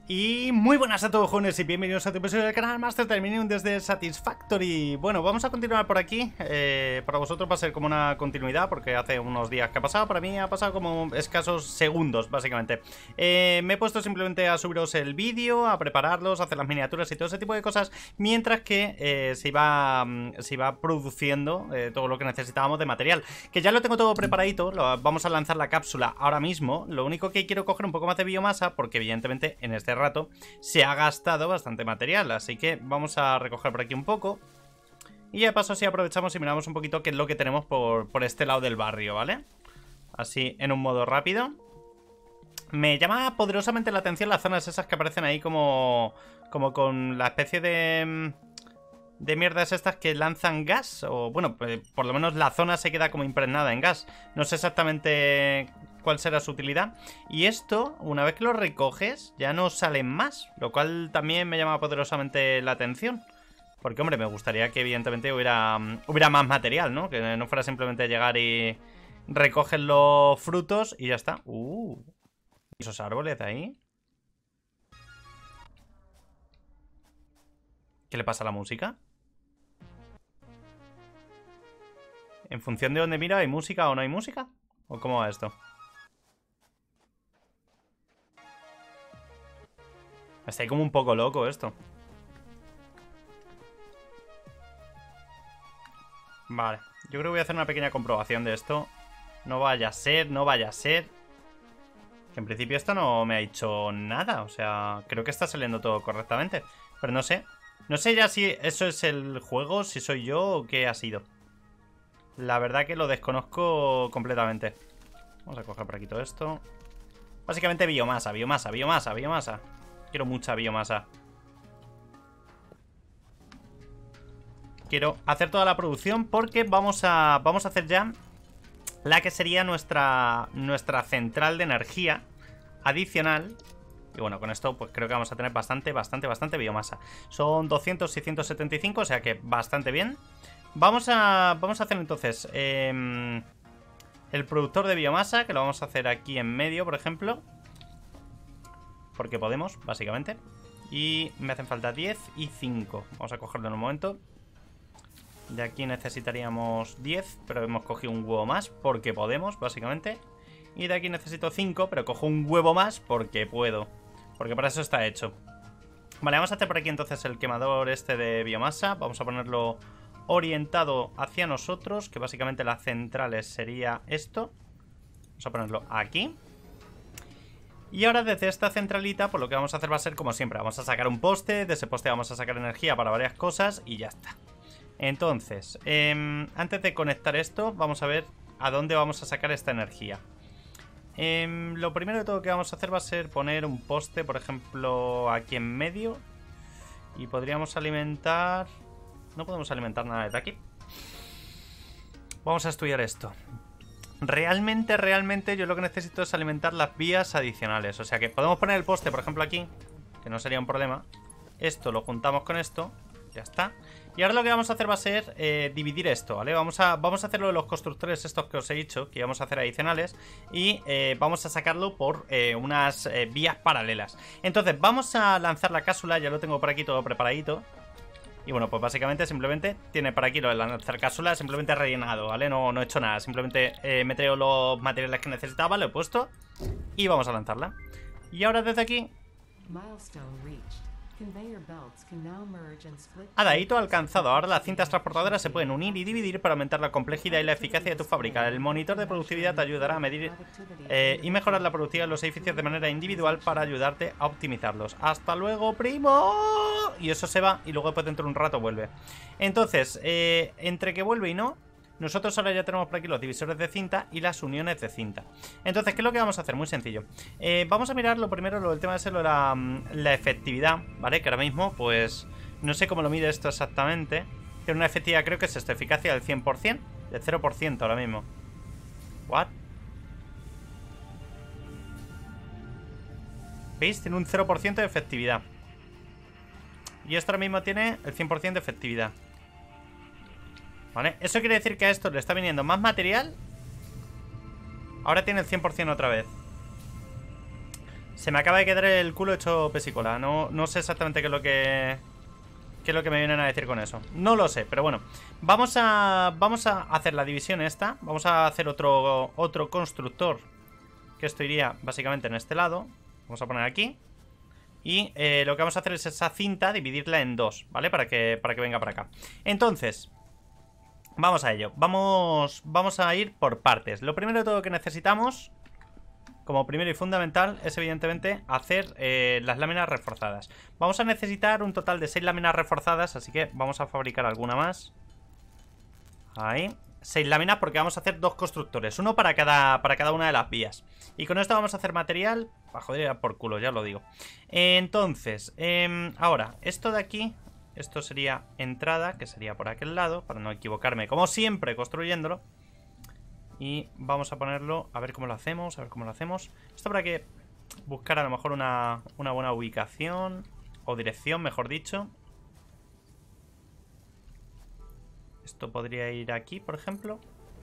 Y muy buenas a todos, jóvenes, y bienvenidos a tu episodio del canal Master Terminium desde Satisfactory. Bueno, vamos a continuar por aquí. Para vosotros va a ser como una continuidad, porque hace unos días que ha pasado. Para mí ha pasado como escasos segundos, básicamente. Me he puesto simplemente a subiros el vídeo, a prepararlos, a hacer las miniaturas y todo ese tipo de cosas, mientras que se iba produciendo todo lo que necesitábamos de material. Que ya lo tengo todo preparadito, vamos a lanzar la cápsula ahora mismo. Lo único que quiero coger un poco más de biomasa, porque evidentemente en este rato se ha gastado bastante material, así que vamos a recoger por aquí un poco y de paso así aprovechamos y miramos un poquito qué es lo que tenemos por este lado del barrio, ¿vale? Así en un modo rápido. Me llama poderosamente la atención las zonas esas que aparecen ahí como con la especie de mierdas estas que lanzan gas, o bueno, por lo menos la zona se queda como impregnada en gas. No sé exactamente cuál será su utilidad. Y esto, una vez que lo recoges, ya no salen más, lo cual también me llama poderosamente la atención. Porque, hombre, me gustaría que evidentemente hubiera más material, ¿no? Que no fuera simplemente llegar y recoger los frutos y ya está. Esos árboles de ahí. ¿Qué le pasa a la música? ¿En función de dónde mira hay música o no hay música? ¿O cómo va esto? Está ahí como un poco loco esto. Vale, yo creo que voy a hacer una pequeña comprobación de esto. No vaya a ser, no vaya a ser. Que en principio esto no me ha dicho nada. O sea, creo que está saliendo todo correctamente. Pero no sé. No sé ya si eso es el juego, si soy yo o qué ha sido. La verdad que lo desconozco completamente. Vamos a coger por aquí todo esto. Básicamente biomasa, biomasa, biomasa, biomasa. Quiero mucha biomasa. Quiero hacer toda la producción porque vamos a hacer ya la que sería nuestra central de energía adicional. Y bueno, con esto pues creo que vamos a tener bastante biomasa. Son 200 y 175, o sea que bastante bien. Vamos a hacer entonces el productor de biomasa, que lo vamos a hacer aquí en medio, por ejemplo. Porque podemos, básicamente. Y me hacen falta 10 y 5. Vamos a cogerlo en un momento. De aquí necesitaríamos 10, pero hemos cogido un huevo más porque podemos, básicamente. Y de aquí necesito 5, pero cojo un huevo más porque puedo. Porque para eso está hecho. Vale, vamos a hacer por aquí entonces el quemador este de biomasa. Vamos a ponerlo orientado hacia nosotros, que básicamente las centrales sería esto. Vamos a ponerlo aquí. Y ahora desde esta centralita, pues lo que vamos a hacer va a ser como siempre. Vamos a sacar un poste, de ese poste vamos a sacar energía para varias cosas y ya está. Entonces, antes de conectar esto, vamos a ver a dónde vamos a sacar esta energía. Lo primero de todo que vamos a hacer va a ser poner un poste, por ejemplo, aquí en medio. Y podríamos alimentar... No podemos alimentar nada desde aquí. Vamos a estudiar esto. Realmente yo lo que necesito es alimentar las vías adicionales. O sea que podemos poner el poste, por ejemplo, aquí, que no sería un problema. Esto lo juntamos con esto. Ya está. Y ahora lo que vamos a hacer va a ser dividir esto, ¿vale? Vamos a hacerlo de los constructores estos que os he dicho, que íbamos a hacer adicionales. Y vamos a sacarlo por unas vías paralelas. Entonces vamos a lanzar la cápsula, ya lo tengo por aquí todo preparadito. Y bueno, pues básicamente simplemente tiene por aquí lo de lanzar cápsula simplemente rellenado, ¿vale? No he hecho nada, simplemente me traigo los materiales que necesitaba, lo he puesto y vamos a lanzarla. Y ahora desde aquí... Hito alcanzado. Ahora las cintas transportadoras se pueden unir y dividir para aumentar la complejidad y la eficacia de tu fábrica. El monitor de productividad te ayudará a medir y mejorar la productividad de los edificios de manera individual para ayudarte a optimizarlos. ¡Hasta luego, primo! Y eso se va y luego después dentro de un rato vuelve. Entonces, entre que vuelve y no, nosotros ahora ya tenemos por aquí los divisores de cinta y las uniones de cinta. Entonces, ¿qué es lo que vamos a hacer? Muy sencillo. Vamos a mirar lo primero, lo del tema de ser la efectividad, ¿vale? Que ahora mismo, pues, no sé cómo lo mide esto exactamente. Tiene una efectividad, creo que es esto, eficacia del 100%, del 0% ahora mismo. ¿What? ¿Veis? Tiene un 0% de efectividad. Y esto ahora mismo tiene el 100% de efectividad. ¿Vale? Eso quiere decir que a esto le está viniendo más material. Ahora tiene el 100% otra vez. Se me acaba de quedar el culo hecho pesicola. No sé exactamente qué es lo que... ¿Qué es lo que me vienen a decir con eso? No lo sé, pero bueno. Vamos a hacer la división esta. Vamos a hacer otro constructor. Que esto iría básicamente en este lado. Vamos a poner aquí. Y lo que vamos a hacer es esa cinta, dividirla en dos, ¿vale? Para que venga para acá. Entonces, vamos a ello. Vamos a ir por partes. Lo primero de todo que necesitamos, como primero y fundamental, es evidentemente hacer las láminas reforzadas. Vamos a necesitar un total de 6 láminas reforzadas, así que vamos a fabricar alguna más. Ahí. 6 láminas porque vamos a hacer 2 constructores, uno para cada una de las vías. Y con esto vamos a hacer material para joder por culo, ya lo digo. Entonces, ahora, esto de aquí, esto sería entrada, que sería por aquel lado, para no equivocarme, como siempre, construyéndolo. Y vamos a ponerlo, a ver cómo lo hacemos, Esto habrá que buscar a lo mejor una buena ubicación, o dirección, mejor dicho. Esto podría ir aquí, por ejemplo.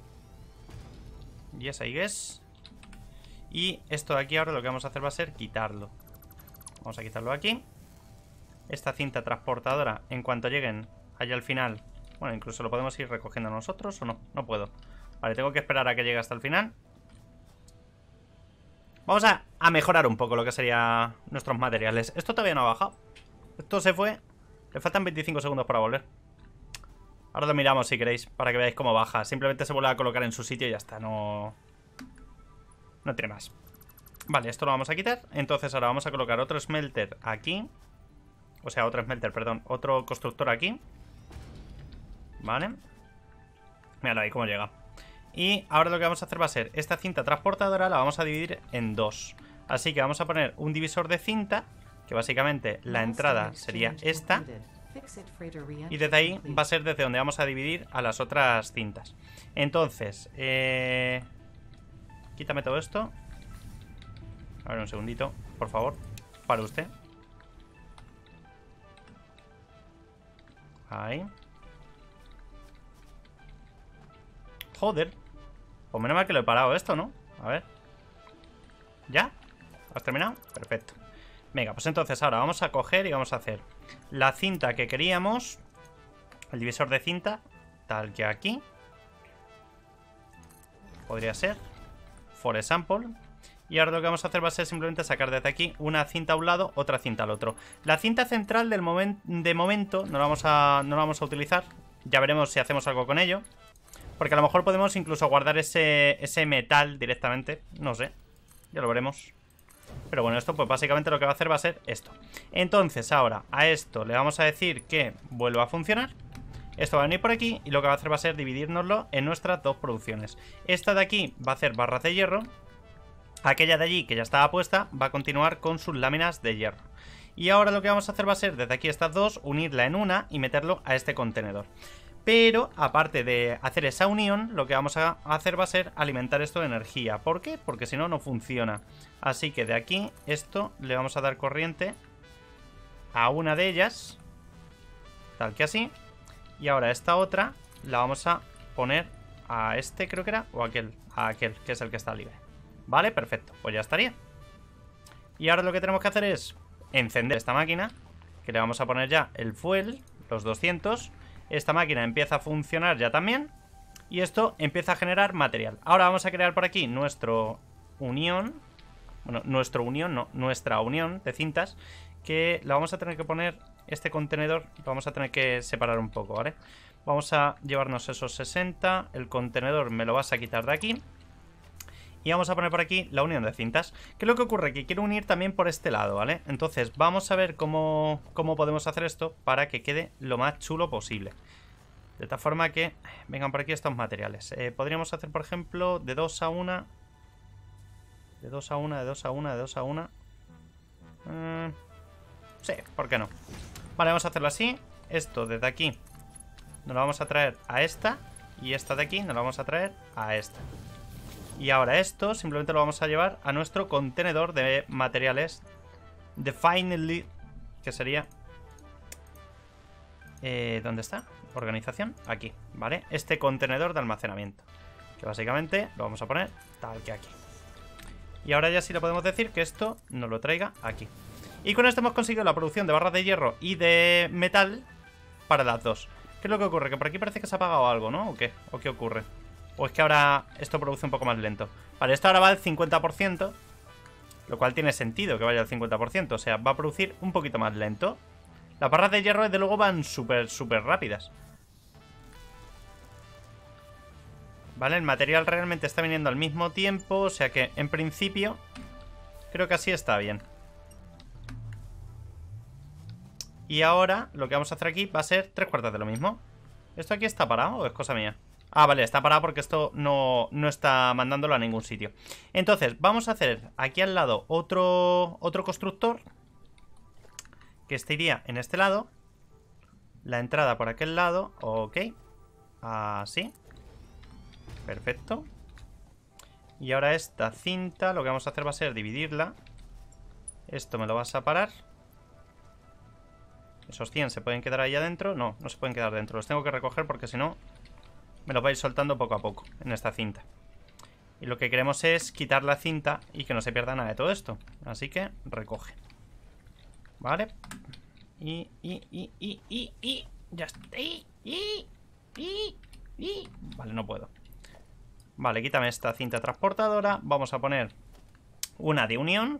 Yes, I guess. Y esto de aquí ahora lo que vamos a hacer va a ser quitarlo. Vamos a quitarlo aquí. Esta cinta transportadora, en cuanto lleguen allá al final... Bueno, incluso lo podemos ir recogiendo nosotros o no. No puedo. Vale, tengo que esperar a que llegue hasta el final. Vamos a mejorar un poco lo que serían nuestros materiales. Esto todavía no ha bajado. Esto se fue. Le faltan 25 segundos para volver. Ahora lo miramos si queréis, para que veáis cómo baja. Simplemente se vuelve a colocar en su sitio y ya está. No tiene más. Vale, esto lo vamos a quitar. Entonces ahora vamos a colocar otro smelter aquí. O sea, otro smelter, perdón. Otro constructor aquí. Vale. Míralo ahí cómo llega. Y ahora lo que vamos a hacer va a ser, esta cinta transportadora la vamos a dividir en dos. Así que vamos a poner un divisor de cinta, que básicamente la entrada sería esta. Y desde ahí va a ser desde donde vamos a dividir a las otras cintas. Entonces, quítame todo esto. A ver, un segundito, por favor. Para usted. Ahí. Joder. Pues menos mal que lo he parado esto, ¿no? A ver. ¿Ya? ¿Has terminado? Perfecto. Venga, pues entonces ahora vamos a coger y vamos a hacer la cinta que queríamos. El divisor de cinta. Tal que aquí. Podría ser. For example. Y ahora lo que vamos a hacer va a ser simplemente sacar desde aquí una cinta a un lado, otra cinta al otro. La cinta central de momento no la vamos a utilizar. Ya veremos si hacemos algo con ello. Porque a lo mejor podemos incluso guardar ese metal directamente. No sé. Ya lo veremos. Pero bueno, esto pues básicamente lo que va a hacer va a ser esto. Entonces ahora a esto le vamos a decir que vuelva a funcionar. Esto va a venir por aquí y lo que va a hacer va a ser dividirnoslo en nuestras dos producciones. Esta de aquí va a hacer barras de hierro. Aquella de allí que ya estaba puesta va a continuar con sus láminas de hierro. Y ahora lo que vamos a hacer va a ser desde aquí estas dos, unirla en una y meterlo a este contenedor. Pero, aparte de hacer esa unión, lo que vamos a hacer va a ser alimentar esto de energía. ¿Por qué? Porque si no, no funciona. Así que de aquí, esto le vamos a dar corriente a una de ellas. Tal que así. Y ahora esta otra la vamos a poner a este, creo que era, o a aquel, que es el que está libre. Vale, perfecto. Pues ya estaría. Y ahora lo que tenemos que hacer es encender esta máquina, que le vamos a poner ya el fuel, los 200. Esta máquina empieza a funcionar ya también. Y esto empieza a generar material. Ahora vamos a crear por aquí nuestro unión. Bueno, nuestra unión de cintas. Que la vamos a tener que poner, este contenedor, lo vamos a tener que separar un poco, ¿vale? Vamos a llevarnos esos 60. El contenedor me lo vas a quitar de aquí. Y vamos a poner por aquí la unión de cintas. ¿Qué es lo que ocurre? Que quiero unir también por este lado, ¿vale? Entonces vamos a ver cómo podemos hacer esto para que quede lo más chulo posible. De tal forma que vengan por aquí estos materiales. Podríamos hacer, por ejemplo, de 2 a 1. De 2 a 1, de 2 a 1, de 2 a 1. Sí, ¿por qué no? Vale, vamos a hacerlo así. Esto desde aquí nos lo vamos a traer a esta. Y esta de aquí nos lo vamos a traer a esta. Y ahora esto simplemente lo vamos a llevar a nuestro contenedor de materiales de Finally, que sería... ¿dónde está? Organización, aquí, ¿vale? Este contenedor de almacenamiento, que básicamente lo vamos a poner tal que aquí. Y ahora ya sí le podemos decir que esto nos lo traiga aquí. Y con esto hemos conseguido la producción de barras de hierro y de metal para las dos. ¿Qué es lo que ocurre? Que por aquí parece que se ha apagado algo, ¿no? ¿O qué? ¿O qué ocurre? ¿O es que ahora esto produce un poco más lento? Vale, esto ahora va al 50%, lo cual tiene sentido que vaya al 50%. O sea, va a producir un poquito más lento. Las barras de hierro, desde luego, van súper rápidas. Vale, el material realmente está viniendo al mismo tiempo. O sea que, en principio, creo que así está bien. Y ahora, lo que vamos a hacer aquí va a ser 3/4 de lo mismo. ¿Esto aquí está parado o es cosa mía? Ah, vale, está parado porque esto no está mandándolo a ningún sitio. Entonces, vamos a hacer aquí al lado otro constructor. Que este iría en este lado. La entrada por aquel lado. Ok. Así. Perfecto. Y ahora esta cinta, lo que vamos a hacer va a ser dividirla. Esto me lo vas a parar. Esos 100 se pueden quedar ahí adentro. No, no se pueden quedar dentro. Los tengo que recoger porque si no me los va a ir soltando poco a poco en esta cinta. Y lo que queremos es quitar la cinta y que no se pierda nada de todo esto. Así que recoge. Vale. Y ya está. Vale, no puedo. Vale, quítame esta cinta transportadora. Vamos a poner una de unión.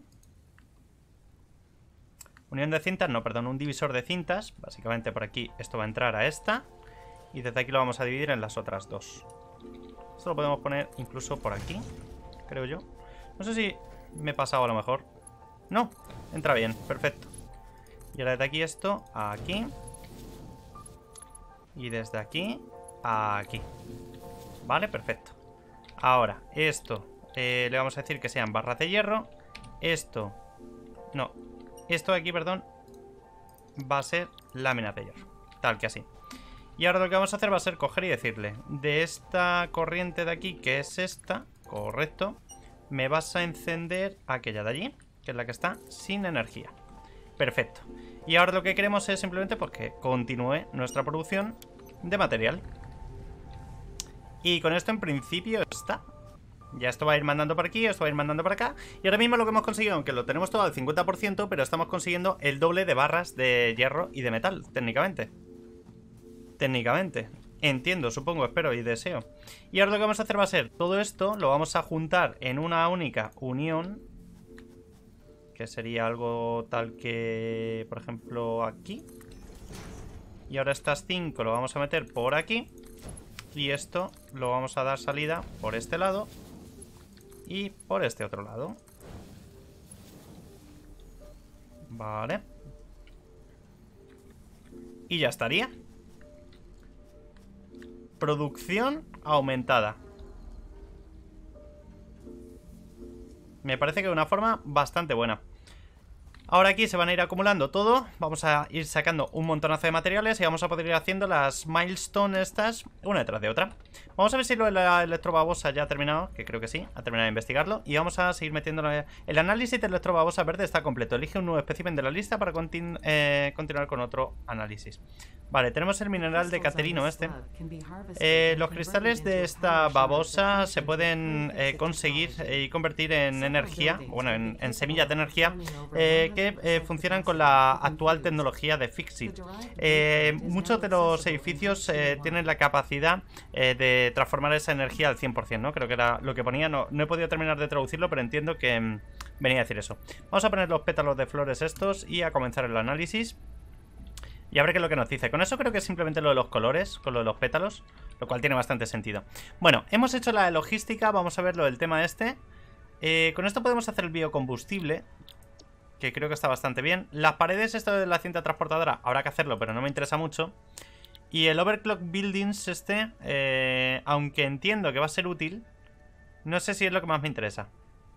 Unión de cintas, no, perdón, un divisor de cintas. Básicamente por aquí esto va a entrar a esta. Y desde aquí lo vamos a dividir en las otras dos. Esto lo podemos poner incluso por aquí, creo yo. No sé si me he pasado a lo mejor. No, entra bien, perfecto. Y ahora desde aquí esto a aquí. Y desde aquí a aquí. Vale, perfecto. Ahora, esto le vamos a decir que sean barras de hierro. Esto, no, esto de aquí, perdón, va a ser láminas de hierro. Tal que así. Y ahora lo que vamos a hacer va a ser coger y decirle: de esta corriente de aquí, que es esta, correcto, me vas a encender aquella de allí, que es la que está sin energía. Perfecto. Y ahora lo que queremos es simplemente pues que continúe nuestra producción de material. Y con esto en principio está. Ya esto va a ir mandando por aquí, esto va a ir mandando por acá. Y ahora mismo lo que hemos conseguido, aunque lo tenemos todo al 50%, pero estamos consiguiendo el doble de barras de hierro y de metal, técnicamente. Técnicamente. Entiendo, supongo, espero y deseo. Y ahora lo que vamos a hacer va a ser todo esto lo vamos a juntar en una única unión. Que sería algo tal que, por ejemplo, aquí. Y ahora estas 5 lo vamos a meter por aquí. Y esto lo vamos a dar salida por este lado. Y por este otro lado. Vale. Y ya estaría. Producción aumentada. Me parece que de una forma bastante buena. Ahora aquí se van a ir acumulando todo. Vamos a ir sacando un montonazo de materiales y vamos a poder ir haciendo las milestones estas una detrás de otra. Vamos a ver si lo de la electrobabosa ya ha terminado, que creo que sí, ha terminado de investigarlo. Y vamos a seguir metiendo el análisis de electrobabosa verde está completo. Elige un nuevo espécimen de la lista para continuar con otro análisis. Vale, tenemos el mineral de Caterino este. Los cristales de esta babosa se pueden conseguir y convertir en energía, bueno, en semillas de energía que funcionan con la actual tecnología de Fixit. Muchos de los edificios tienen la capacidad de transformar esa energía al 100%, ¿no? Creo que era lo que ponía, no he podido terminar de traducirlo, pero entiendo que venía a decir eso. Vamos a poner los pétalos de flores estos y a comenzar el análisis. Y a ver qué es lo que nos dice. Con eso creo que es simplemente lo de los colores, con lo de los pétalos, lo cual tiene bastante sentido. Bueno, hemos hecho la de logística, vamos a ver lo del tema este. Con esto podemos hacer el biocombustible, que creo que está bastante bien. Las paredes, esto de la cinta transportadora, habrá que hacerlo, pero no me interesa mucho. Y el Overclock Buildings este, aunque entiendo que va a ser útil, no sé si es lo que más me interesa.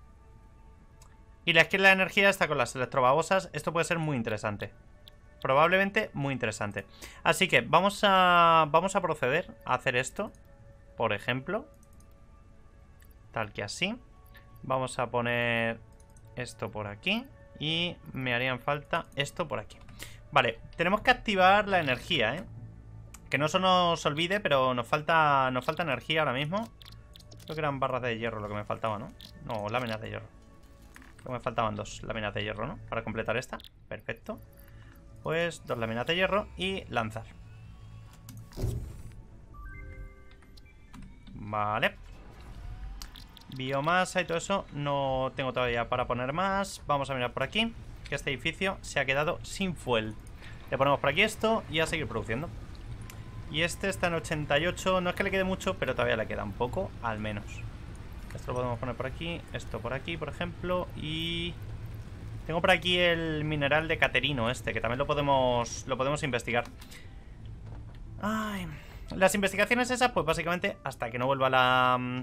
Y la esquina de la energía está con las electrobabosas, esto puede ser muy interesante. Probablemente muy interesante. Así que vamos a proceder a hacer esto. Por ejemplo, tal que así. Vamos a poner esto por aquí. Y me harían falta esto por aquí. Vale, tenemos que activar la energía, que no se nos olvide, pero nos falta energía ahora mismo. Creo que eran barras de hierro lo que me faltaba, ¿no? No, láminas de hierro. Creo que me faltaban 2 láminas de hierro, ¿no? Para completar esta. Perfecto. Pues 2 láminas de hierro y lanzar. Vale. Biomasa y todo eso no tengo todavía para poner más. Vamos a mirar por aquí, que este edificio se ha quedado sin fuel. Le ponemos por aquí esto y a seguir produciendo. Y este está en 88. No es que le quede mucho, pero todavía le queda un poco, al menos. Esto lo podemos poner por aquí. Esto por aquí, por ejemplo. Y tengo por aquí el mineral de Caterino este, que también lo podemos investigar. Ay. Las investigaciones esas, pues básicamente hasta que no vuelva la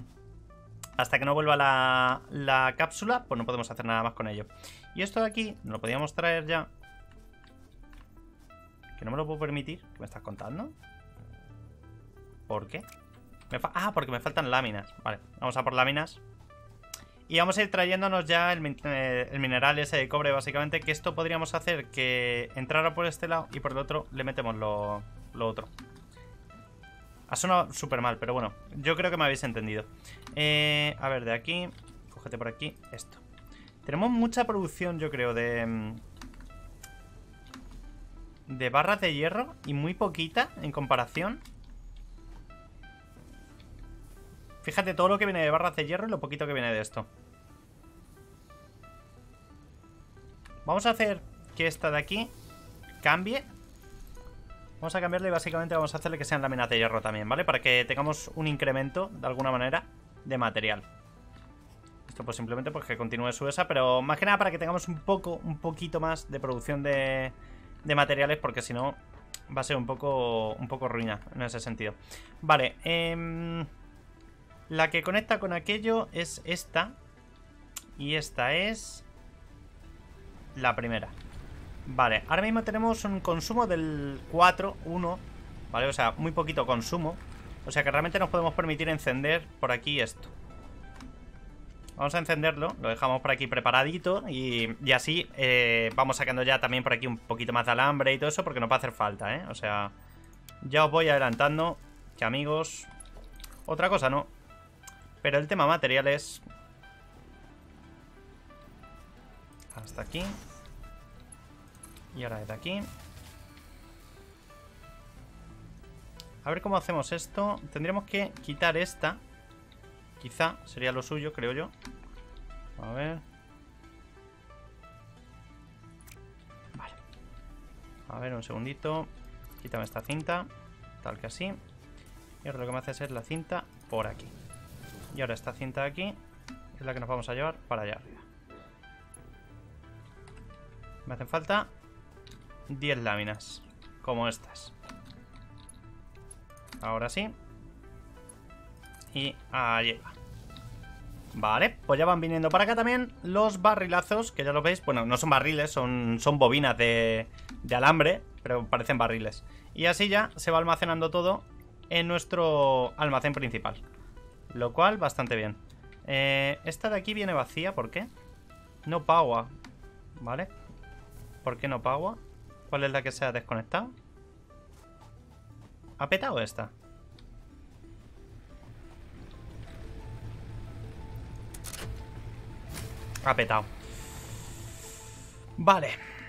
cápsula, pues no podemos hacer nada más con ello. Y esto de aquí nos lo podíamos traer ya. Que no me lo puedo permitir. ¿Qué me estás contando? ¿Por qué? Porque me faltan láminas. Vale, vamos a por láminas. Y vamos a ir trayéndonos ya el mineral ese de cobre, básicamente. Que esto podríamos hacer que entrara por este lado y por el otro le metemos lo otro. Ha sonado súper mal, pero bueno, yo creo que me habéis entendido. A ver, de aquí, cógete por aquí, esto. Tenemos mucha producción, yo creo, de barras de hierro y muy poquita en comparación. Fíjate todo lo que viene de barras de hierro y lo poquito que viene de esto. Vamos a hacer que esta de aquí cambie. Vamos a cambiarle y básicamente vamos a hacerle que sean láminas de hierro también, ¿vale? Para que tengamos un incremento, de alguna manera, de material. Esto pues simplemente pues que continúe su esa, pero más que nada para que tengamos un poquito más de producción de materiales, porque si no va a ser un poco ruina en ese sentido. Vale, la que conecta con aquello es esta. Y esta es la primera. Vale, ahora mismo tenemos un consumo del 4,1. Vale, o sea, muy poquito consumo. O sea que realmente nos podemos permitir encender por aquí esto. Vamos a encenderlo, lo dejamos por aquí preparadito. Y así vamos sacando ya también por aquí un poquito más de alambre y todo eso, porque nos va a hacer falta, ¿eh? O sea, ya os voy adelantando que, amigos, otra cosa no, pero el tema materiales hasta aquí. Y ahora desde aquí. A ver cómo hacemos esto. Tendríamos que quitar esta. Quizá sería lo suyo, creo yo. A ver. Vale. A ver, un segundito. Quítame esta cinta. Tal que así. Y ahora lo que me hace es la cinta por aquí. Y ahora esta cinta de aquí es la que nos vamos a llevar para allá arriba. Me hacen falta 10 láminas, como estas. Ahora sí. Y ahí va. Vale, pues ya van viniendo para acá también los barrilazos, que ya lo veis. Bueno, no son barriles, son bobinas de alambre, pero parecen barriles. Y así ya se va almacenando todo en nuestro almacén principal, lo cual bastante bien. Esta de aquí viene vacía, ¿por qué? No power. Vale. ¿Por qué no power? ¿Cuál es la que se ha desconectado? ¿Ha petado esta? Ha petado. Vale.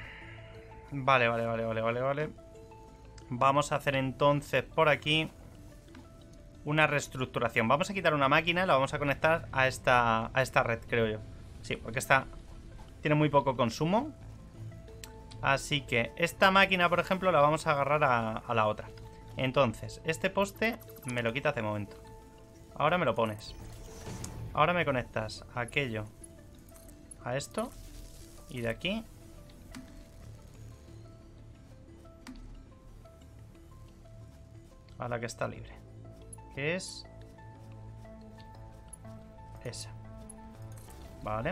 Vale. Vamos a hacer entonces por aquí una reestructuración. Vamos a quitar una máquina y la vamos a conectar a esta red, creo yo. Sí, porque esta tiene muy poco consumo. Así que esta máquina, por ejemplo, la vamos a agarrar a la otra. Entonces, este poste me lo quitas de momento. Ahora me lo pones. Ahora me conectas a aquello, a esto. Y de aquí a la que está libre, que es esa. Vale.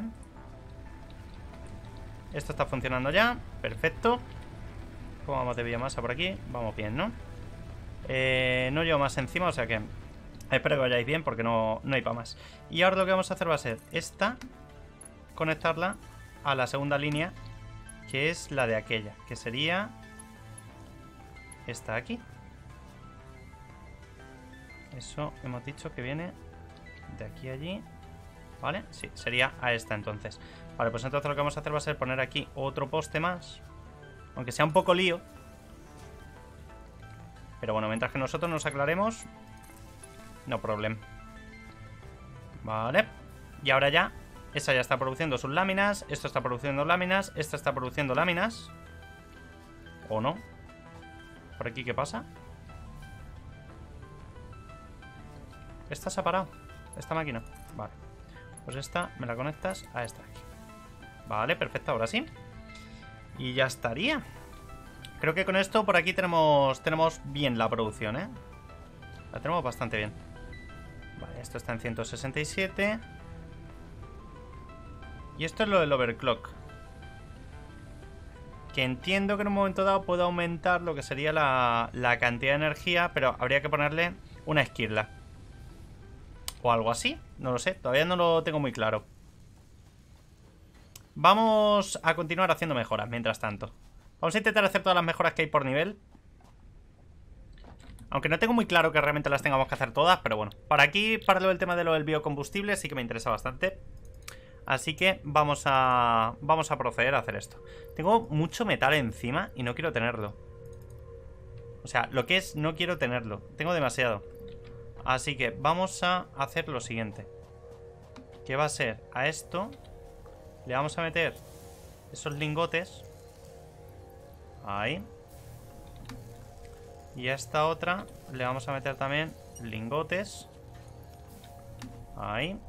Esto está funcionando ya. Perfecto. ¿Cómo vamos de biomasa por aquí? Vamos bien, ¿no? No llevo más encima, o sea que espero que vayáis bien, porque no hay para más. Y ahora lo que vamos a hacer va a ser esta, conectarla a la segunda línea, que es la de aquella, que sería esta de aquí. Eso hemos dicho que viene de aquí a allí. ¿Vale? Sí, sería a esta entonces. Vale, pues entonces lo que vamos a hacer va a ser poner aquí otro poste más. Aunque sea un poco lío. Pero bueno, mientras que nosotros nos aclaremos, no problema. Vale. Y ahora ya, esa ya está produciendo sus láminas. Esto está produciendo láminas. Esta está produciendo láminas. ¿O no? ¿Por aquí qué pasa? Esta se ha parado. Esta máquina. Vale. Pues esta me la conectas a esta aquí. Vale, perfecto, ahora sí. Y ya estaría. Creo que con esto por aquí tenemos bien la producción, ¿eh? La tenemos bastante bien. Vale, esto está en 167. Y esto es lo del overclock. Que entiendo que en un momento dado puedo aumentar lo que sería la cantidad de energía, pero habría que ponerle una esquirla. O algo así, no lo sé, todavía no lo tengo muy claro. Vamos a continuar haciendo mejoras mientras tanto. Vamos a intentar hacer todas las mejoras que hay por nivel. Aunque no tengo muy claro que realmente las tengamos que hacer todas, pero bueno. Para aquí, para lo del tema de lo del biocombustible, sí que me interesa bastante. Así que vamos a proceder a hacer esto. Tengo mucho metal encima y no quiero tenerlo. O sea, lo que es, no quiero tenerlo. Tengo demasiado. Así que vamos a hacer lo siguiente. Que va a ser a esto. Le vamos a meter esos lingotes. Ahí. Y a esta otra le vamos a meter también lingotes. Ahí.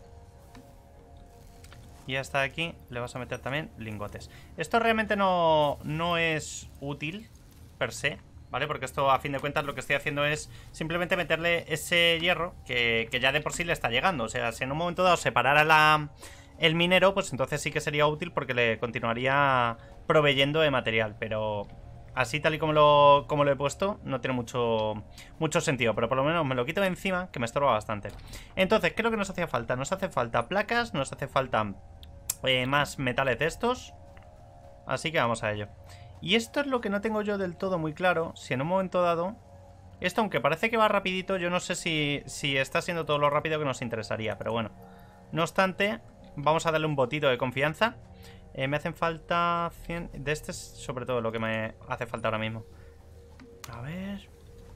Y hasta aquí le vas a meter también lingotes. Esto realmente no es útil per se, ¿vale? Porque esto a fin de cuentas lo que estoy haciendo es simplemente meterle ese hierro que ya de por sí le está llegando. O sea, si en un momento dado se parara el minero, pues entonces sí que sería útil porque le continuaría proveyendo de material. Pero así tal y como lo he puesto, no tiene mucho sentido. Pero por lo menos me lo quito de encima, que me estorba bastante. Entonces, ¿qué es lo que nos hacía falta? Nos hace falta placas, nos hace falta más metales de estos. Así que vamos a ello. Y esto es lo que no tengo yo del todo muy claro. Si en un momento dado... Esto, aunque parece que va rapidito, yo no sé si está siendo todo lo rápido que nos interesaría. Pero bueno. No obstante, vamos a darle un botito de confianza. Me hacen falta 100... De este es sobre todo lo que me hace falta ahora mismo. A ver...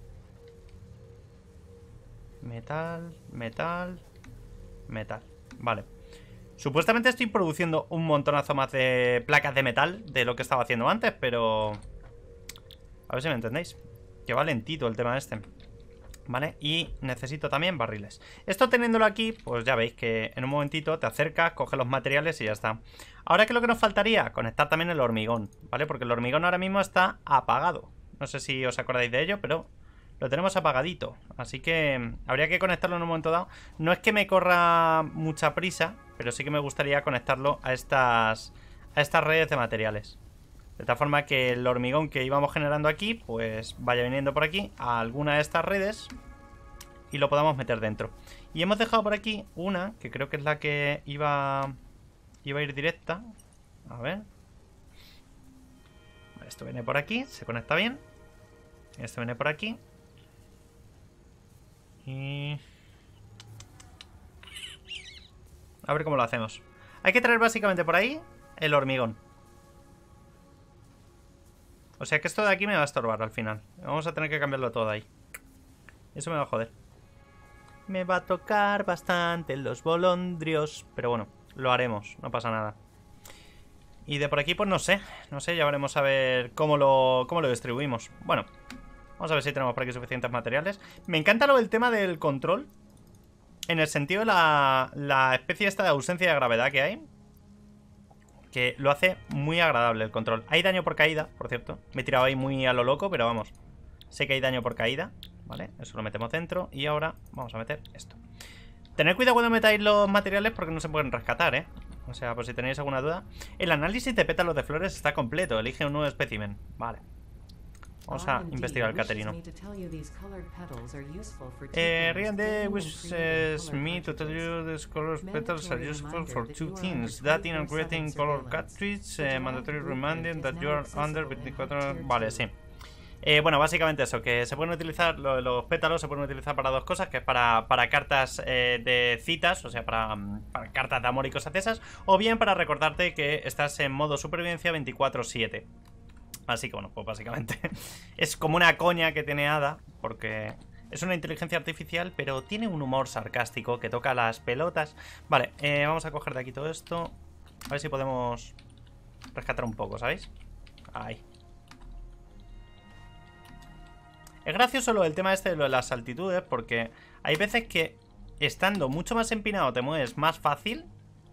Metal, metal, metal. Vale. Supuestamente estoy produciendo un montonazo más de placas de metal de lo que estaba haciendo antes, pero... A ver si me entendéis. Que va lentito el tema este. ¿Vale? Y necesito también barriles. Esto teniéndolo aquí, pues ya veis que en un momentito te acercas, coges los materiales y ya está. Ahora, ¿qué es lo que nos faltaría? Conectar también el hormigón, ¿vale? Porque el hormigón ahora mismo está apagado. No sé si os acordáis de ello, pero... Lo tenemos apagadito, así que habría que conectarlo en un momento dado. No es que me corra mucha prisa, pero sí que me gustaría conectarlo a estas redes de materiales. De tal forma que el hormigón que íbamos generando aquí, pues vaya viniendo por aquí a alguna de estas redes y lo podamos meter dentro. Y hemos dejado por aquí una, que creo que es la que iba a ir directa. A ver. Vale, esto viene por aquí, se conecta bien. Esto viene por aquí. Y... a ver cómo lo hacemos. Hay que traer básicamente por ahí el hormigón. O sea que esto de aquí me va a estorbar al final. Vamos a tener que cambiarlo todo ahí. Eso me va a joder. Me va a tocar bastante los bolondrios. Pero bueno, lo haremos, no pasa nada. Y de por aquí pues no sé, ya veremos a ver cómo lo distribuimos. Bueno, vamos a ver si tenemos por aquí suficientes materiales. Me encanta lo del tema del control. En el sentido de la especie esta de ausencia de gravedad que hay. Que lo hace muy agradable el control. Hay daño por caída, por cierto. Me he tirado ahí muy a lo loco, pero vamos. Sé que hay daño por caída. Vale, eso lo metemos dentro. Y ahora vamos a meter esto. Tened cuidado cuando metáis los materiales porque no se pueden rescatar, ¿eh? O sea, por si tenéis alguna duda. El análisis de pétalos de flores está completo. Elige un nuevo espécimen. Vale. Vamos a investigar el Caterino. Riande wishes me to tell you these color petals are useful for two things. Dating and creating color cartridge. Mandatory reminding that you are under 24... Vale, sí. Bueno, básicamente eso, que se pueden utilizar, los pétalos se pueden utilizar para dos cosas, que es para cartas de citas, o sea, para cartas de amor y cosas de esas, o bien para recordarte que estás en modo supervivencia 24/7. Así que bueno, pues básicamente es como una coña que tiene Ada, porque es una inteligencia artificial, pero tiene un humor sarcástico que toca las pelotas. Vale, vamos a coger de aquí todo esto. A ver si podemos rescatar un poco, ¿sabéis? Ahí. Es gracioso lo del tema este de lo de las altitudes, porque hay veces que estando mucho más empinado te mueves más fácil,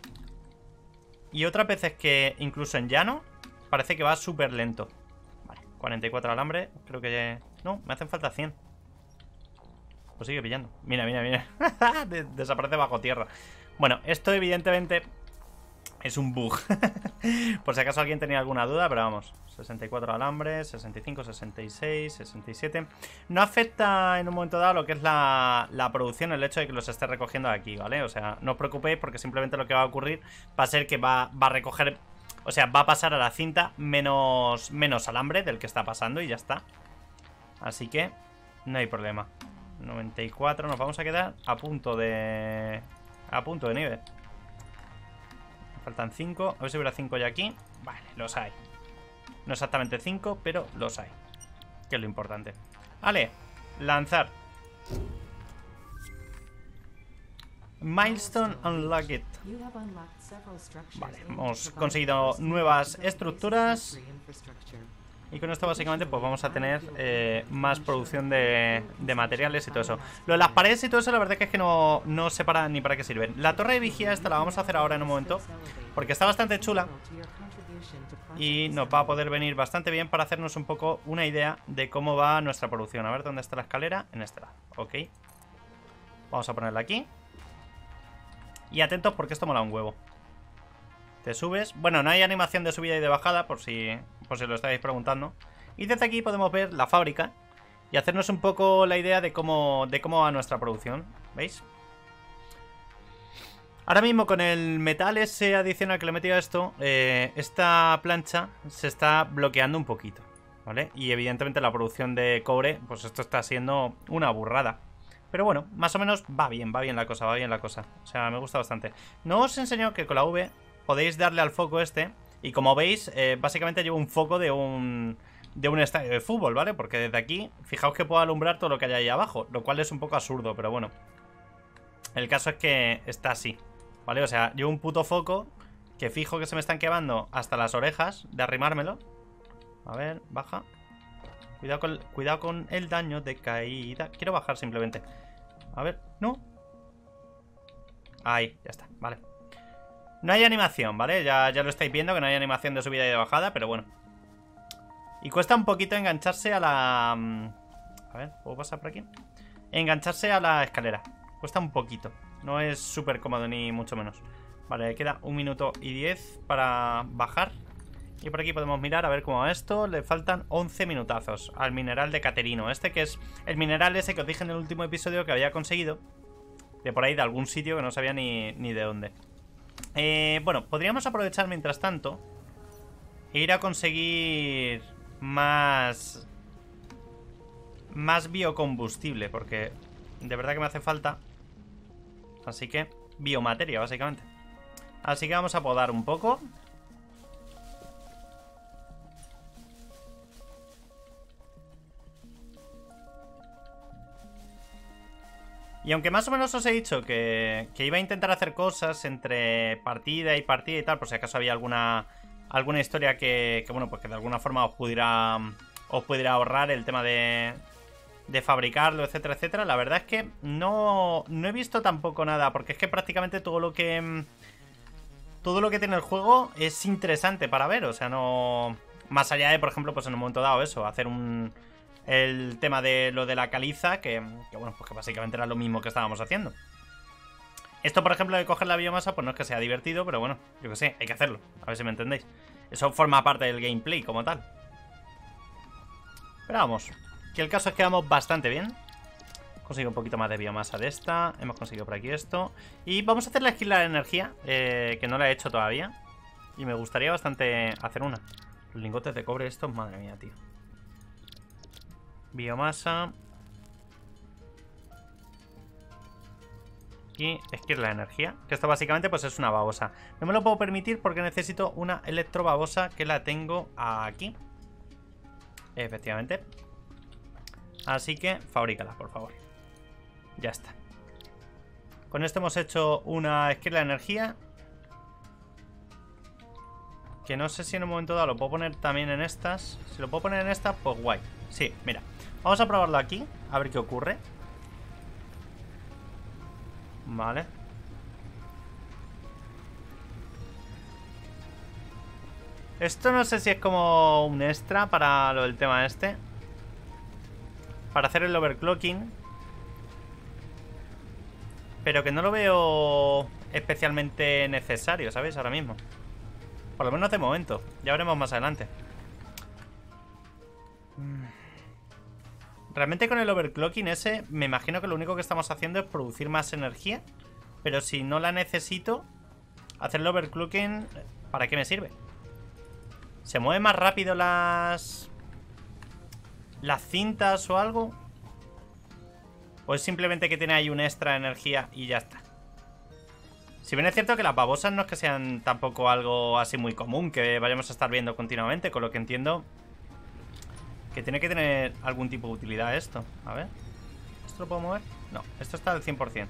y otras veces que incluso en llano parece que va súper lento. Vale, 44 alambre, creo que... No, me hacen falta 100. Pues sigue pillando. Mira, mira, mira. Desaparece bajo tierra. Bueno, esto evidentemente es un bug. Por si acaso alguien tenía alguna duda, pero vamos. 64 alambres, 65, 66, 67. No afecta en un momento dado lo que es la producción, el hecho de que los esté recogiendo aquí, ¿vale? O sea, no os preocupéis porque simplemente lo que va a ocurrir va a ser que va a recoger... O sea, va a pasar a la cinta menos alambre del que está pasando y ya está. Así que no hay problema. 94, nos vamos a quedar a punto de nieve. Faltan 5, a ver si hubiera 5 ya aquí. Vale, los hay. No exactamente 5, pero los hay, que es lo importante. Vale, lanzar. Milestone Unlocked. Vale, hemos conseguido nuevas estructuras. Y con esto básicamente pues vamos a tener más producción de materiales y todo eso. Lo de las paredes y todo eso la verdad que es que no sé ni para qué sirven. La torre de vigía esta la vamos a hacer ahora en un momento, porque está bastante chula y nos va a poder venir bastante bien para hacernos un poco una idea de cómo va nuestra producción. A ver, ¿dónde está la escalera? En este lado, ok. Vamos a ponerla aquí. Y atentos porque esto mola un huevo. Te subes. Bueno, no hay animación de subida y de bajada, por si lo estáis preguntando. Y desde aquí podemos ver la fábrica y hacernos un poco la idea de cómo va nuestra producción. ¿Veis? Ahora mismo con el metal ese adicional que le he metido a esto, esta plancha se está bloqueando un poquito, ¿vale? Y evidentemente la producción de cobre, pues esto está siendo una burrada. Pero bueno, más o menos va bien la cosa, O sea, me gusta bastante. No os he enseñado que con la V podéis darle al foco este. Y como veis, básicamente llevo un foco de un estadio de fútbol, ¿vale? Porque desde aquí, fijaos que puedo alumbrar todo lo que hay ahí abajo. Lo cual es un poco absurdo, pero bueno. El caso es que está así, ¿vale? O sea, llevo un puto foco que fijo que se me están quemando hasta las orejas de arrimármelo. A ver, baja. Cuidado con el daño de caída. Quiero bajar simplemente. A ver, no. Ahí, ya está, vale. No hay animación, ¿vale? Ya lo estáis viendo, que no hay animación de subida y de bajada, pero bueno. Y cuesta un poquito engancharse a la... A ver, ¿puedo pasar por aquí? Engancharse a la escalera. Cuesta un poquito. No es súper cómodo, ni mucho menos. Vale, queda 1 minuto y 10 para bajar. Y por aquí podemos mirar a ver cómo va esto. Le faltan 11 minutazos al mineral de Caterino. Este que es el mineral ese que os dije en el último episodio que había conseguido. De por ahí, de algún sitio que no sabía ni de dónde. Bueno, podríamos aprovechar mientras tanto e ir a conseguir más biocombustible, porque de verdad que me hace falta. Así que, biomateria básicamente. Así que vamos a podar un poco. Y aunque más o menos os he dicho que iba a intentar hacer cosas entre partida y tal, por si acaso había alguna historia que bueno, pues que de alguna forma os pudiera ahorrar el tema de fabricarlo, etcétera, etcétera. La verdad es que no he visto tampoco nada, porque es que prácticamente todo lo que tiene el juego es interesante para ver, o sea, no... Más allá de, por ejemplo, pues en un momento dado eso, hacer el tema de lo de la caliza, que bueno, pues que básicamente era lo mismo que estábamos haciendo. Esto, por ejemplo, de coger la biomasa, pues no es que sea divertido, pero bueno, yo que sé, hay que hacerlo, a ver si me entendéis. Eso forma parte del gameplay como tal. Pero vamos, que el caso es que vamos bastante bien. Conseguido un poquito más de biomasa de esta. Hemos conseguido por aquí esto. Y vamos a hacer la esquila de energía, que no la he hecho todavía. Y me gustaría bastante hacer una. Los lingotes de cobre estos, madre mía, tío. Biomasa. Y esquirla de energía. Que esto básicamente pues es una babosa. No me lo puedo permitir porque necesito una electrobabosa que la tengo aquí. Efectivamente. Así que fabrícala, por favor. Ya está. Con esto hemos hecho una esquirla de energía. Que no sé si en un momento dado lo puedo poner también en estas. Si lo puedo poner en estas, pues guay. Sí, mira. Vamos a probarlo aquí. A ver qué ocurre. Vale. Esto no sé si es como un extra para lo del tema este. Para hacer el overclocking. Pero que no lo veo especialmente necesario, ¿sabéis? Ahora mismo. Por lo menos de momento. Ya veremos más adelante. Realmente con el overclocking ese, me imagino que lo único que estamos haciendo es producir más energía. Pero si no la necesito, hacer el overclocking, ¿para qué me sirve? ¿Se mueven más rápido las cintas o algo? ¿O es simplemente que tiene ahí un extra de energía y ya está? Si bien es cierto que las babosas no es que sean tampoco algo así muy común que vayamos a estar viendo continuamente, con lo que entiendo que tiene que tener algún tipo de utilidad esto. A ver, ¿esto lo puedo mover? No, esto está al 100%.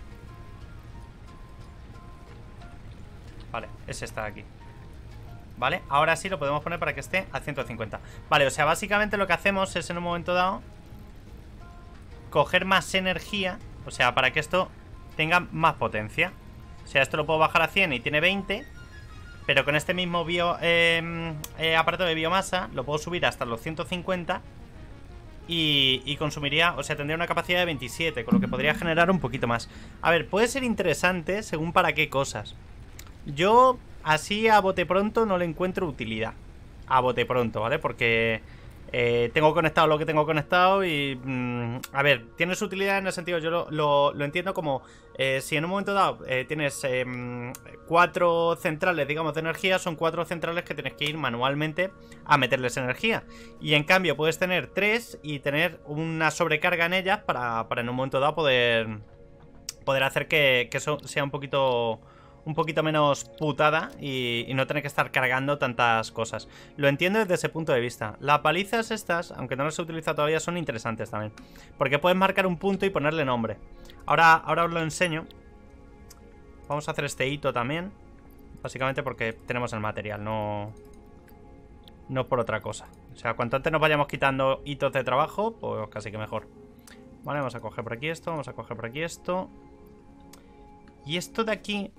Vale, ese está aquí. Vale, ahora sí lo podemos poner para que esté al 150. Vale, o sea, básicamente lo que hacemos es en un momento dado coger más energía, o sea, para que esto tenga más potencia. O sea, esto lo puedo bajar a 100 y tiene 20. Pero con este mismo aparato de biomasa lo puedo subir hasta los 150. Y consumiría, o sea, tendría una capacidad de 27, con lo que podría generar un poquito más. A ver, puede ser interesante según para qué cosas. Yo, así a bote pronto, no le encuentro utilidad. A bote pronto, ¿vale? Porque tengo conectado lo que tengo conectado y... a ver, tiene su utilidad en el sentido, yo lo entiendo como... si en un momento dado tienes 4 centrales, digamos, de energía, son 4 centrales que tienes que ir manualmente a meterles energía. Y en cambio puedes tener 3 y tener una sobrecarga en ellas para en un momento dado poder hacer que eso sea un poquito menos putada y no tener que estar cargando tantas cosas. Lo entiendo desde ese punto de vista. Las palizas estas, aunque no las he utilizado todavía, son interesantes también. Porque puedes marcar un punto y ponerle nombre. Ahora os lo enseño. Vamos a hacer este hito también. Básicamente porque tenemos el material, no por otra cosa. O sea, cuanto antes nos vayamos quitando hitos de trabajo, pues casi que mejor. Vale, vamos a coger por aquí esto, vamos a coger por aquí esto. Y esto de aquí...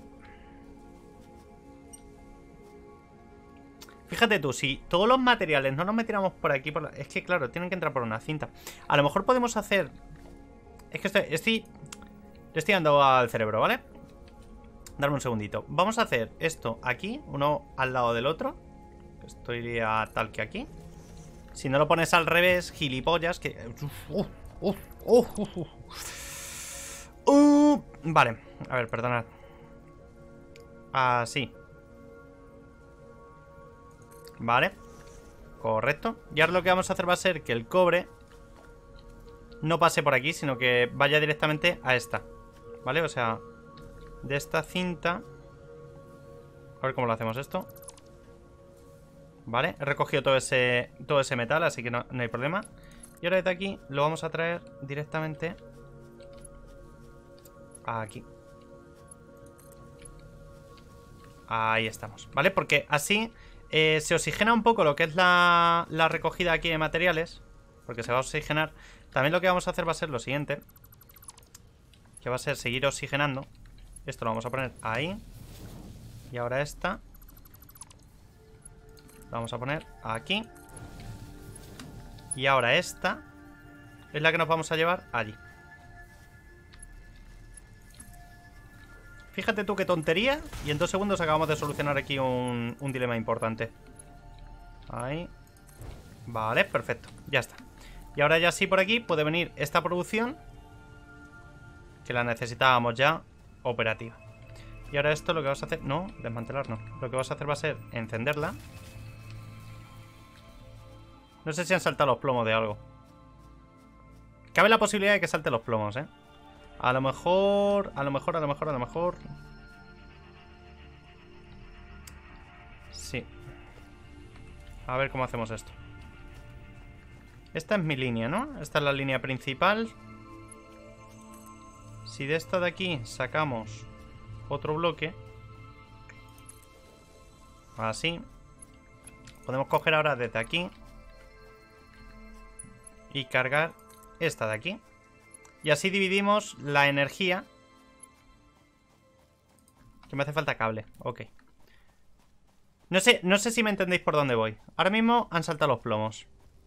Fíjate tú, si todos los materiales no los metiéramos por aquí... Es que claro, tienen que entrar por una cinta. A lo mejor podemos hacer... Es que le estoy dando al cerebro, ¿vale? Darme un segundito. Vamos a hacer esto aquí, uno al lado del otro. Esto iría tal que aquí. Si no lo pones al revés, gilipollas, que... Vale, a ver, perdonad. Así. Vale, correcto. Y ahora lo que vamos a hacer va a ser que el cobre no pase por aquí, sino que vaya directamente a esta. ¿Vale? O sea, de esta cinta. A ver cómo lo hacemos esto. Vale, he recogido todo ese metal, así que no hay problema. Y ahora desde aquí lo vamos a traer directamente aquí. Ahí estamos, ¿vale? Porque así se oxigena un poco lo que es la recogida aquí de materiales. Porque se va a oxigenar. También lo que vamos a hacer va a ser lo siguiente, que va a ser seguir oxigenando. Esto lo vamos a poner ahí. Y ahora esta la vamos a poner aquí. Y ahora esta es la que nos vamos a llevar allí. Fíjate tú qué tontería. Y en 2 segundos acabamos de solucionar aquí un dilema importante. Ahí. Vale, perfecto, ya está. Y ahora ya sí por aquí puede venir esta producción, que la necesitábamos ya operativa. Y ahora esto lo que vas a hacer... No, desmantelar no. Lo que vas a hacer va a ser encenderla. No sé si han saltado los plomos de algo. Cabe la posibilidad de que salte los plomos, ¿eh? A lo mejor... Sí. A ver cómo hacemos esto. Esta es mi línea, ¿no? Esta es la línea principal. Si de esta de aquí sacamos otro bloque, así, podemos coger ahora desde aquí y cargar esta de aquí. Y así dividimos la energía. Que me hace falta cable, ok. No sé si me entendéis por dónde voy. Ahora mismo han saltado los plomos.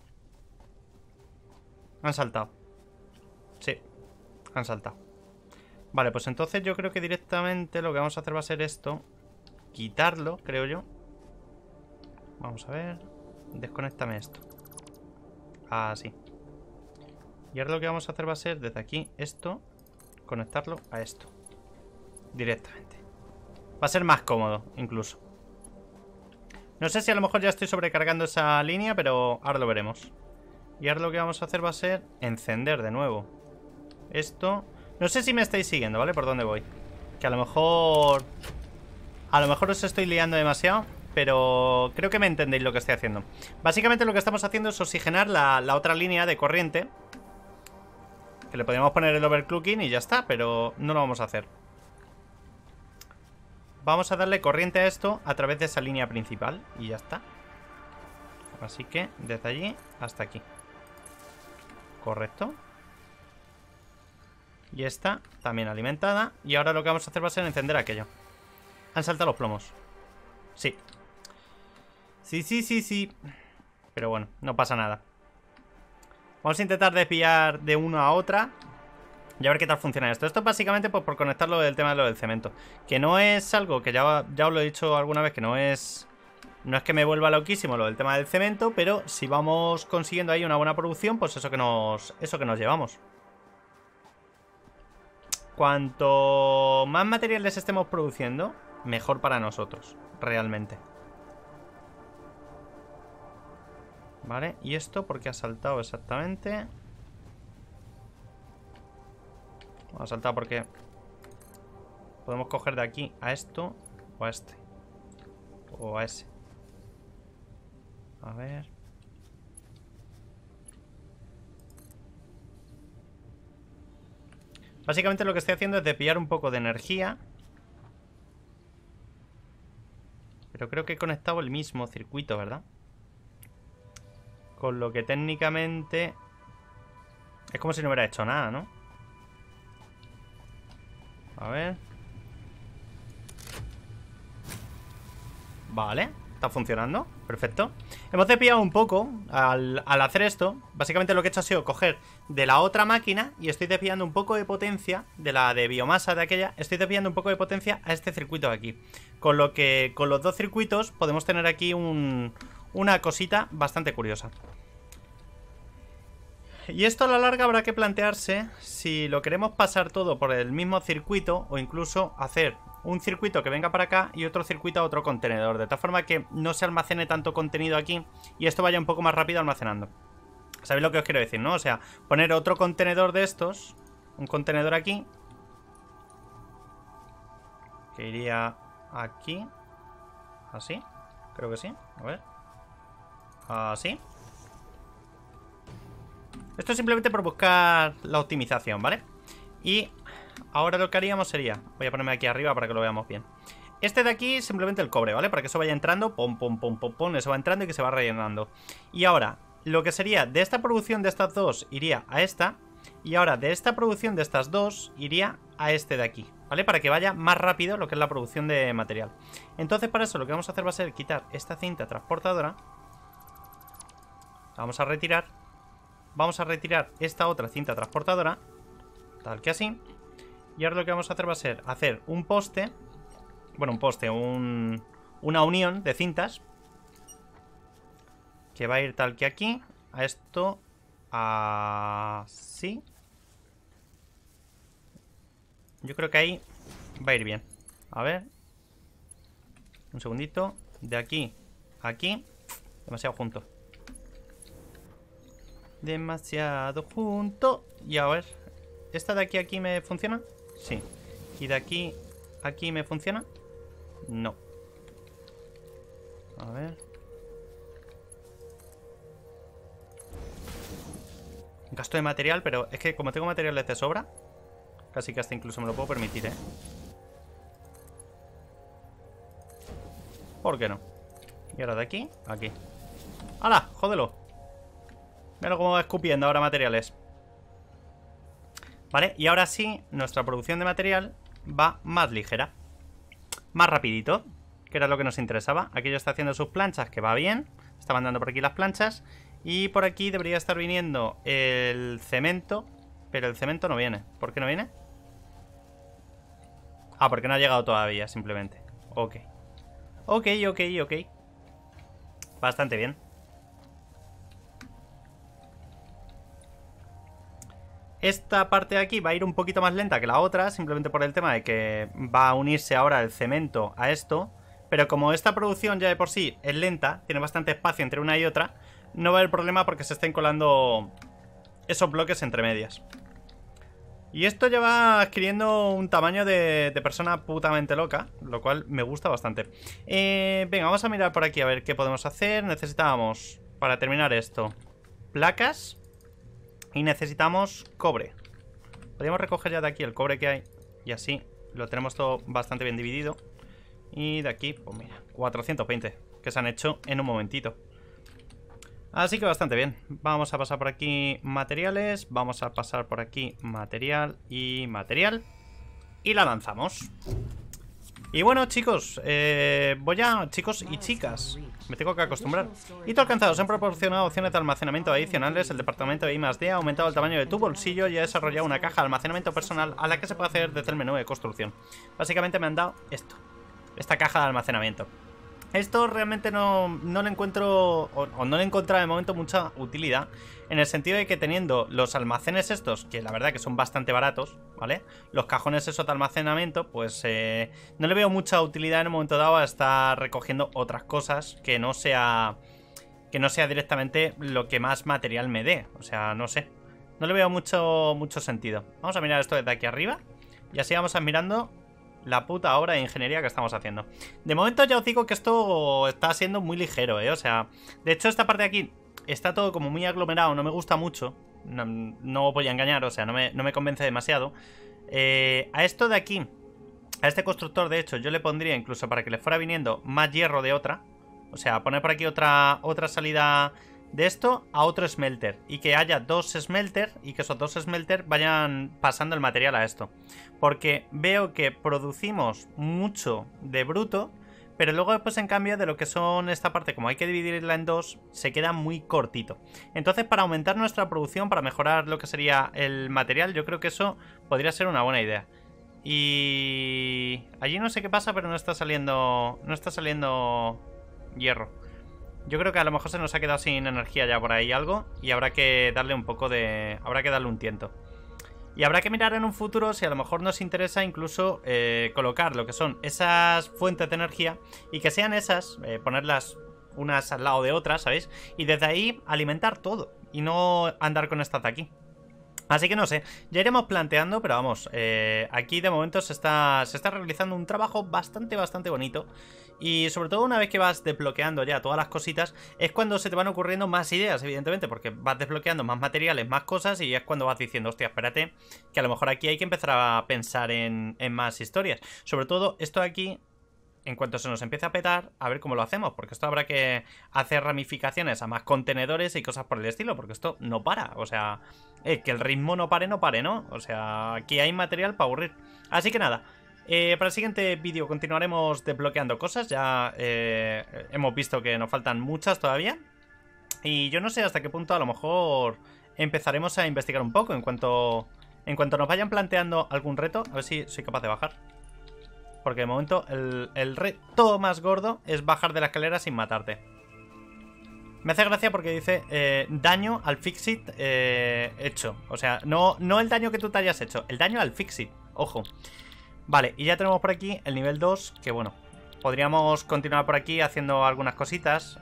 Han saltado. Sí, han saltado. Vale, pues entonces yo creo que directamente lo que vamos a hacer va a ser esto. Quitarlo, creo yo. Vamos a ver. Desconéctame esto. Así. Y ahora lo que vamos a hacer va a ser desde aquí esto, conectarlo a esto. Directamente. Va a ser más cómodo, incluso. No sé si a lo mejor ya estoy sobrecargando esa línea, pero ahora lo veremos. Y ahora lo que vamos a hacer va a ser encender de nuevo esto. No sé si me estáis siguiendo, ¿vale? Por dónde voy. Que a lo mejor os estoy liando demasiado, pero creo que me entendéis lo que estoy haciendo. Básicamente lo que estamos haciendo es oxigenar la otra línea de corriente. Que le podríamos poner el overclocking y ya está, pero no lo vamos a hacer. Vamos a darle corriente a esto a través de esa línea principal y ya está. Así que desde allí hasta aquí. Correcto. Y esta también alimentada. Y ahora lo que vamos a hacer va a ser encender aquello. Han saltado los plomos. Sí. Sí. Pero bueno, no pasa nada. Vamos a intentar desviar de una a otra y a ver qué tal funciona esto. Esto es básicamente pues, por conectarlo del tema de lo del cemento. Que no es algo que ya os lo he dicho alguna vez, que no es que me vuelva loquísimo lo del tema del cemento, pero si vamos consiguiendo ahí una buena producción, pues eso que nos llevamos. Cuanto más materiales estemos produciendo, mejor para nosotros, realmente. Vale, ¿y esto por qué ha saltado exactamente? Ha saltado porque podemos coger de aquí a esto o a este. O a ese. A ver. Básicamente lo que estoy haciendo es desviar un poco de energía. Pero creo que he conectado el mismo circuito, ¿verdad? Con lo que técnicamente es como si no hubiera hecho nada, ¿no? A ver. Vale, está funcionando, perfecto. Hemos desviado un poco al hacer esto. Básicamente lo que he hecho ha sido coger de la otra máquina y estoy desviando un poco de potencia de la de biomasa de aquella. Estoy desviando un poco de potencia a este circuito de aquí. Con lo que con los dos circuitos podemos tener aquí una cosita bastante curiosa. Y esto a la larga habrá que plantearse si lo queremos pasar todo por el mismo circuito o incluso hacer un circuito que venga para acá y otro circuito a otro contenedor, de tal forma que no se almacene tanto contenido aquí y esto vaya un poco más rápido almacenando. ¿Sabéis lo que os quiero decir, no? O sea, poner otro contenedor de estos, un contenedor aquí, que iría aquí, así, creo que sí, a ver, así. Esto es simplemente por buscar la optimización, ¿vale? Y ahora lo que haríamos sería... Voy a ponerme aquí arriba para que lo veamos bien. Este de aquí simplemente el cobre, ¿vale? Para que eso vaya entrando, pom, eso va entrando y que se va rellenando. Y ahora, lo que sería de esta producción de estas dos iría a esta. Y ahora de esta producción de estas dos iría a este de aquí, ¿vale? Para que vaya más rápido lo que es la producción de material. Entonces para eso lo que vamos a hacer va a ser quitar esta cinta transportadora. La vamos a retirar. Vamos a retirar esta otra cinta transportadora, tal que así. Y ahora lo que vamos a hacer va a ser hacer un poste. Bueno, un poste, una unión de cintas que va a ir tal que aquí. A esto, así. Yo creo que ahí va a ir bien. A ver. Un segundito. De aquí a aquí. Demasiado junto. Demasiado junto. Y a ver, ¿esta de aquí me funciona? Sí. ¿Y de aquí me funciona? No. A ver. Gasto de material, pero es que como tengo materiales de sobra, casi que hasta incluso me lo puedo permitir, ¿eh? ¿Por qué no? Y ahora de aquí a aquí. ¡Hala! ¡Jódelo! Mira cómo va escupiendo ahora materiales. Vale, y ahora sí, nuestra producción de material va más ligera. Más rapidito, que era lo que nos interesaba. Aquí ya está haciendo sus planchas, que va bien. Está mandando por aquí las planchas. Y por aquí debería estar viniendo el cemento. Pero el cemento no viene. ¿Por qué no viene? Ah, porque no ha llegado todavía, simplemente. Ok. Ok. Bastante bien. Esta parte de aquí va a ir un poquito más lenta que la otra, simplemente por el tema de que va a unirse ahora el cemento a esto. Pero como esta producción ya de por sí es lenta, tiene bastante espacio entre una y otra, no va a haber problema porque se estén colando esos bloques entre medias. Y esto ya va adquiriendo un tamaño de persona putamente loca, lo cual me gusta bastante. Venga, vamos a mirar por aquí a ver qué podemos hacer. Necesitábamos, para terminar esto, placas. Y necesitamos cobre. Podríamos recoger ya de aquí el cobre que hay. Y así lo tenemos todo bastante bien dividido. Y de aquí, pues mira, 420 que se han hecho en un momentito. Así que bastante bien. Vamos a pasar por aquí materiales. Vamos a pasar por aquí material y material. Y la lanzamos. Y bueno, chicos, chicos y chicas, me tengo que acostumbrar. Hito alcanzado, se han proporcionado opciones de almacenamiento adicionales. El departamento de I+D ha aumentado el tamaño de tu bolsillo y ha desarrollado una caja de almacenamiento personal a la que se puede acceder desde el menú de construcción. Básicamente me han dado esto, esta caja de almacenamiento. Esto realmente no le encuentro, o no le he encontrado de momento mucha utilidad, en el sentido de que teniendo los almacenes estos, que la verdad que son bastante baratos, ¿vale? Los cajones esos de almacenamiento, pues no le veo mucha utilidad en un momento dado a estar recogiendo otras cosas que no sea directamente lo que más material me dé. O sea, no sé. No le veo mucho sentido. Vamos a mirar esto desde aquí arriba y así vamos a ir mirando la puta obra de ingeniería que estamos haciendo. De momento ya os digo que esto está siendo muy ligero, ¿eh? O sea, de hecho esta parte de aquí está todo como muy aglomerado, no me gusta mucho. No os voy a engañar, o sea, no me convence demasiado. A esto de aquí, a este constructor, de hecho, yo le pondría incluso para que le fuera viniendo más hierro de otra. O sea, poner por aquí otra salida de esto a otro smelter. Y que haya dos smelter y que esos dos smelter vayan pasando el material a esto. Porque veo que producimos mucho de bruto, pero luego después en cambio de lo que son esta parte, como hay que dividirla en dos, se queda muy cortito. Entonces para aumentar nuestra producción, para mejorar lo que sería el material, yo creo que eso podría ser una buena idea. Y allí no sé qué pasa, pero no está saliendo hierro. Yo creo que a lo mejor se nos ha quedado sin energía ya por ahí algo. Y habrá que darle un poco de... habrá que darle un tiento. Y habrá que mirar en un futuro si a lo mejor nos interesa incluso colocar lo que son esas fuentes de energía. Y que sean esas, ponerlas unas al lado de otras, ¿sabéis? Y desde ahí alimentar todo. Y no andar con estas de aquí. Así que no sé, ya iremos planteando, pero vamos, aquí de momento se está realizando un trabajo bastante bonito. Y sobre todo una vez que vas desbloqueando ya todas las cositas, es cuando se te van ocurriendo más ideas, evidentemente, porque vas desbloqueando más materiales, más cosas, y es cuando vas diciendo, hostia, espérate, que a lo mejor aquí hay que empezar a pensar en más historias. Sobre todo esto de aquí, en cuanto se nos empiece a petar, a ver cómo lo hacemos, porque esto habrá que hacer ramificaciones a más contenedores y cosas por el estilo, porque esto no para, o sea, que el ritmo no pare, ¿no? O sea, aquí hay material para aburrir. Así que nada, para el siguiente vídeo continuaremos desbloqueando cosas, ya hemos visto que nos faltan muchas todavía, y yo no sé hasta qué punto a lo mejor empezaremos a investigar un poco en cuanto nos vayan planteando algún reto, a ver si soy capaz de bajar. Porque de momento el reto más gordo es bajar de la escalera sin matarte. Me hace gracia porque dice daño al fixit hecho. O sea, no el daño que tú te hayas hecho, el daño al fixit. Ojo. Vale, y ya tenemos por aquí el nivel 2. Que bueno, podríamos continuar por aquí haciendo algunas cositas.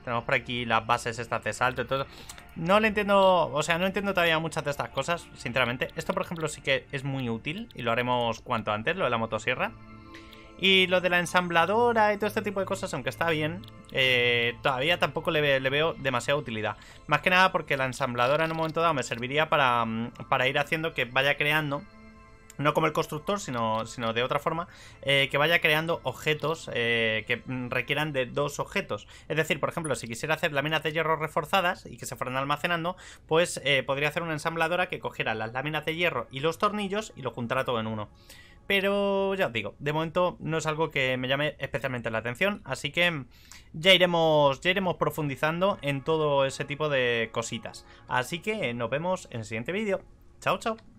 Tenemos por aquí las bases estas de salto y todo. No le entiendo, o sea, no entiendo todavía muchas de estas cosas, sinceramente. Esto, por ejemplo, sí que es muy útil y lo haremos cuanto antes, lo de la motosierra. Y lo de la ensambladora y todo este tipo de cosas, aunque está bien, todavía tampoco le veo demasiada utilidad. Más que nada porque la ensambladora en un momento dado me serviría para ir haciendo que vaya creando, no como el constructor, sino de otra forma, que vaya creando objetos que requieran de 2 objetos. Es decir, por ejemplo, si quisiera hacer láminas de hierro reforzadas y que se fueran almacenando, pues podría hacer una ensambladora que cogiera las láminas de hierro y los tornillos y lo juntara todo en uno. Pero ya os digo, de momento no es algo que me llame especialmente la atención, así que ya iremos profundizando en todo ese tipo de cositas. Así que nos vemos en el siguiente vídeo. Chao, chao.